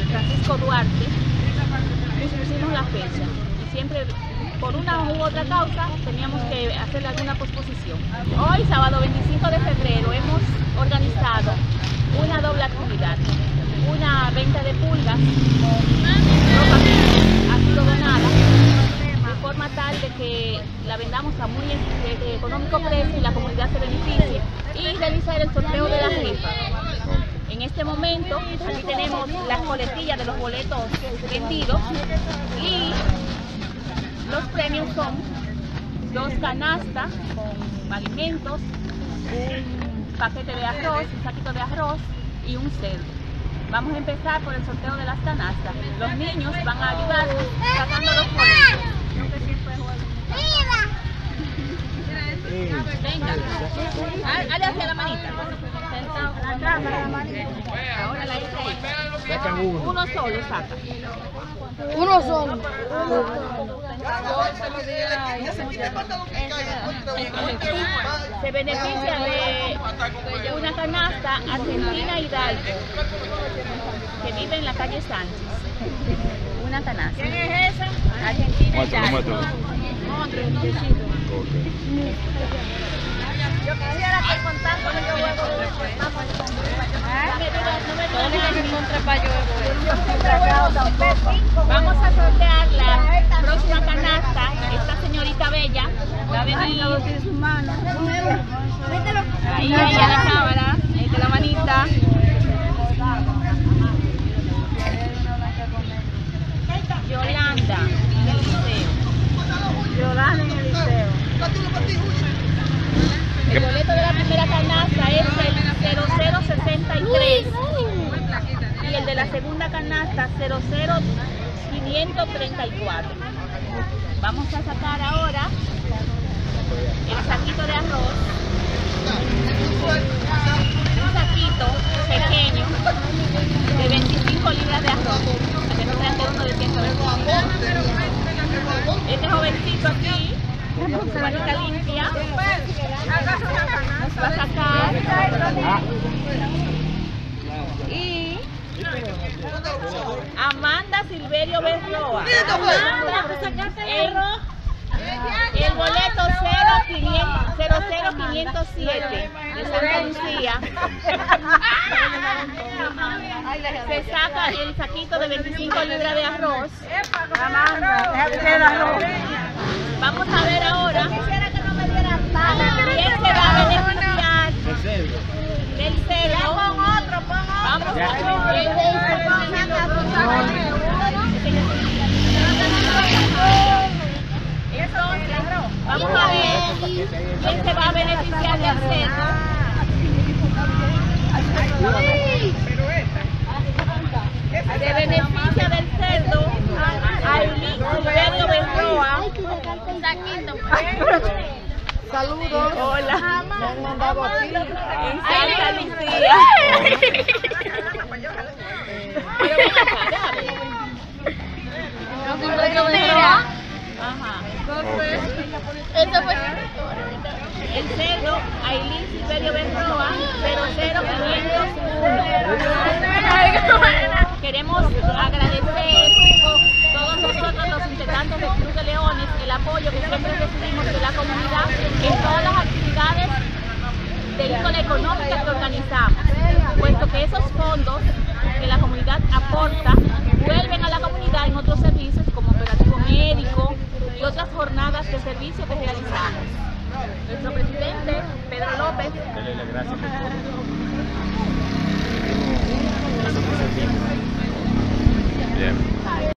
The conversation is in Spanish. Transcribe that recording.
Francisco Duarte, pusimos la fecha y siempre por una u otra causa teníamos que hacerle alguna posposición. Hoy, sábado 25 de febrero, hemos organizado una doble actividad, una venta de pulgas con ropa que ha sido donada, de forma tal de que la vendamos a muy económico precio y la comunidad se beneficie, y realizar el sorteo de la rifa. En este momento, aquí tenemos las coletillas de los boletos vendidos y los premios son 2 canastas con alimentos, un paquete de arroz, un saquito de arroz y un cerdo. Vamos a empezar por el sorteo de las canastas. Los niños van a ayudarnos sacando los boletos. Venga, dale hacia la manita. Ahora la hice ahí. Uno solo saca. Uno solo. Se beneficia de una canasta Argentina Hidalgo, que vive en la calle Sánchez. Una canasta. ¿Quién es esa? Argentina Hidalgo. Yo quisiera que contando los huevos. Vamos a sortear la próxima canasta. Esta señorita bella va a venir. Ahí a la cámara, ahí con la manita. Yolanda en el liceo. Yolanda en el liceo. El boleto de la primera canasta es el 0063 y el de la segunda canasta 00534. Vamos a sacar ahora el saquito de arroz, un saquito pequeño de 25 libras de arroz, para que no crean que uno de 125. Este jovencito aquí, su manita limpia, nos va a sacar y Amanda Silverio Berroa. El boleto 00507 de Santa Lucía. Se saca el saquito de 25 libras de arroz. Vamos a ver ahora quién se va a beneficiar del cerdo. Vamos a ver quién se va a beneficiar del cerdo. Se beneficia del cerdo Ailín Silverio Berroa. Saludos. Hola. Me han mandado aquí. En Santa Lucía. Ajá. Eso fue. El cerdo Ailín Silverio Berroa 00501. Queremos agradecer todos nosotros los integrantes del Club de Leones el apoyo que siempre recibimos de la comunidad en todas las actividades de índole económica que organizamos, puesto que esos fondos que la comunidad aporta vuelven a la comunidad en otros servicios como operativo médico y otras jornadas de servicio que realizamos. Nuestro presidente, Pedro López, Bien.